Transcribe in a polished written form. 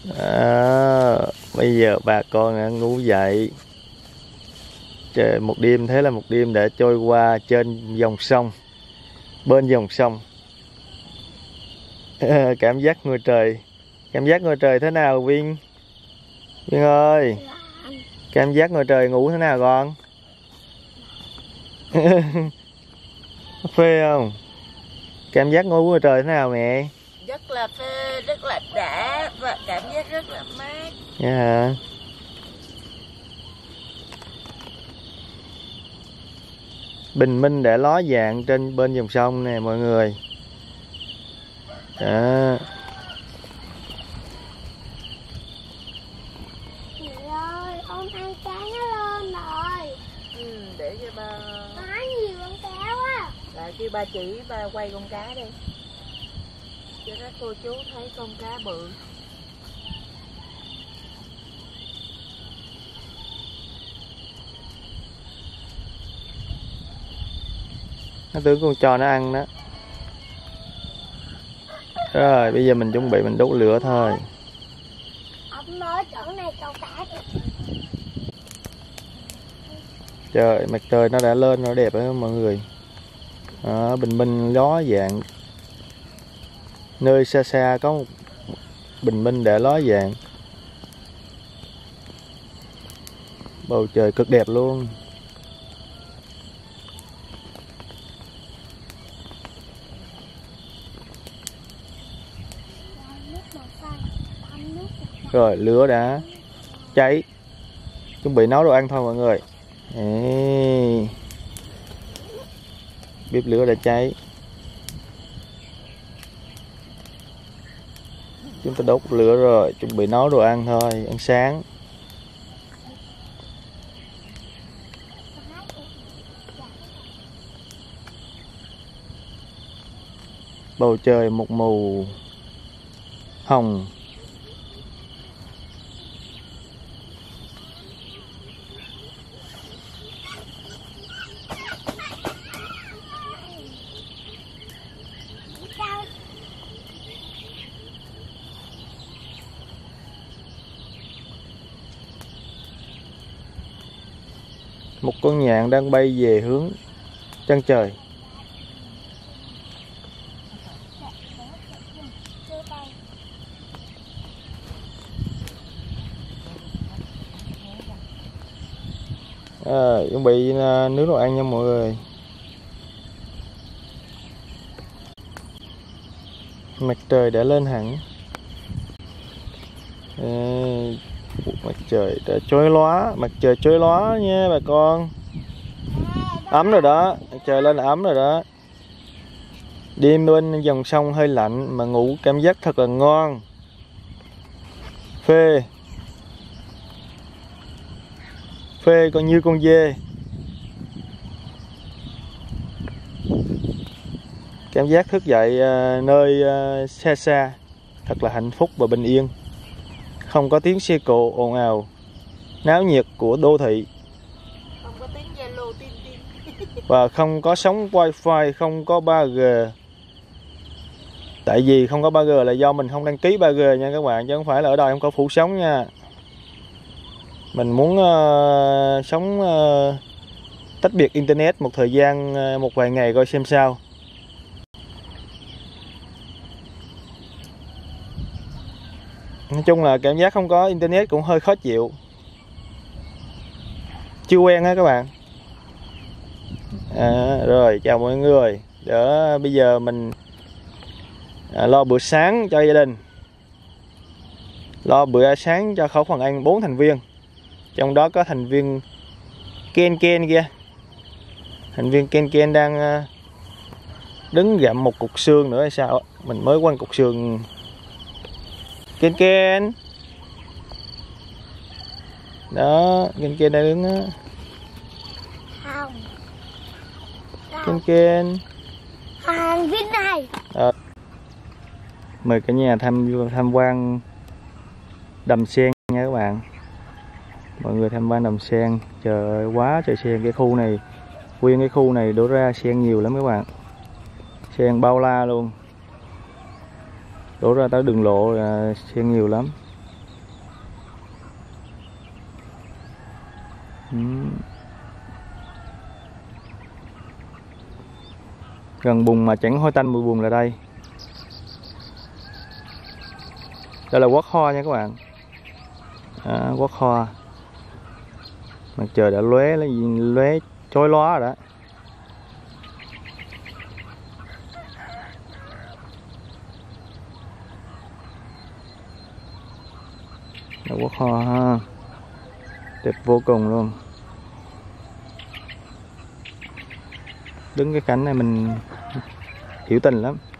Bây giờ bà con đã ngủ dậy. Trời, một đêm thế là một đêm đã trôi qua trên dòng sông, bên dòng sông. Cảm giác ngồi trời thế nào Vinh? Vinh ơi, cảm giác ngồi trời ngủ thế nào con? Phê không? Cảm giác ngủ ngoài trời thế nào mẹ? Rất là phê, rất là đã và cảm giác rất là mát. Dạ hả? Bình minh đã ló dạng trên bên dòng sông nè mọi người. Đó. Chị ơi, con ăn cá nó lên rồi. Để cho ba. Quá nhiều con cá quá. Lại kêu ba chỉ ba quay con cá đi, cho các cô chú thấy con cá bự. Nó tưởng con cho nó ăn đó. Rồi bây giờ mình chuẩn bị mình đốt lửa thôi. Ông nói chỗ này câu cá được. Trời, mặt trời nó đã lên nó đẹp đó mọi người. Đó, bình minh ló dạng. Nơi xa xa có một bình minh đã ló dạng. Bầu trời cực đẹp luôn. Rồi lửa đã cháy, chuẩn bị nấu đồ ăn thôi mọi người. Bếp lửa đã cháy, chúng ta đốt lửa rồi, chuẩn bị nấu đồ ăn thôi, ăn sáng. Bầu trời một màu hồng. Một con nhạn đang bay về hướng chân trời. Chuẩn bị nướng đồ ăn nha mọi người. Mặt trời đã lên hẳn. Mặt trời đã mặt trời chói lóa nha bà con. Ấm rồi đó, mặt trời lên là ấm rồi đó. Đêm bên dòng sông hơi lạnh mà ngủ cảm giác thật là ngon. Phê còn như con dê. Cảm giác thức dậy nơi xa xa thật là hạnh phúc và bình yên. Không có tiếng xe cộ ồn ào náo nhiệt của đô thị. Không có tiếng Zalo tin. Và không có sóng wifi, không có 3G. Tại vì không có 3G là do mình không đăng ký 3G nha các bạn, chứ không phải là ở đây không có phủ sóng nha. Mình muốn sống tách biệt internet một thời gian, một vài ngày coi xem sao. Nói chung là cảm giác không có internet cũng hơi khó chịu. Chưa quen á các bạn. Rồi chào mọi người. Để bây giờ mình lo bữa sáng cho gia đình. Lo bữa sáng cho khẩu phần ăn 4 thành viên. Trong đó có thành viên Ken kia. Thành viên Ken đang đứng gặm một cục xương nữa hay sao. Mình mới quăng cục xương. Ken đó, Ken đang đứng đó. Ken Hàng viên này. Mời cả nhà tham quan đầm sen nha các bạn. Mọi người tham quan đầm sen. Trời ơi, quá trời sen. Cái khu này, nguyên cái khu này đổ ra sen nhiều lắm các bạn. Sen bao la luôn. Đổ ra tới đường lộ là sen nhiều lắm. Gần bùn mà chẳng hôi tanh mùi bùn là đây. Đây là quất hoa nha các bạn. Quất hoa. Mặt trời đã lóe chói lóa rồi đó. Là quất hoa ha. Đẹp vô cùng luôn. Đứng cái cảnh này mình hiểu tình lắm.